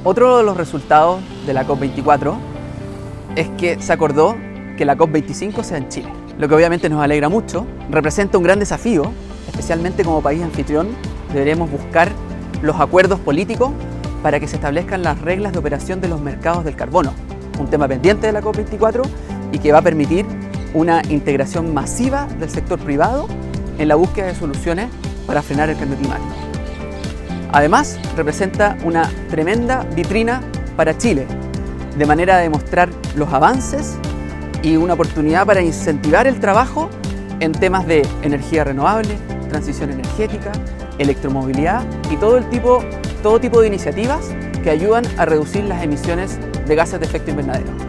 Otro de los resultados de la COP24 es que se acordó que la COP25 sea en Chile, lo que obviamente nos alegra mucho. Representa un gran desafío, especialmente como país anfitrión. Deberemos buscar los acuerdos políticos para que se establezcan las reglas de operación de los mercados del carbono, un tema pendiente de la COP24 y que va a permitir una integración masiva del sector privado en la búsqueda de soluciones para frenar el cambio climático. Además, representa una tremenda vitrina para Chile, de manera de mostrar los avances y una oportunidad para incentivar el trabajo en temas de energía renovable, transición energética, electromovilidad y todo tipo de iniciativas que ayudan a reducir las emisiones de gases de efecto invernadero.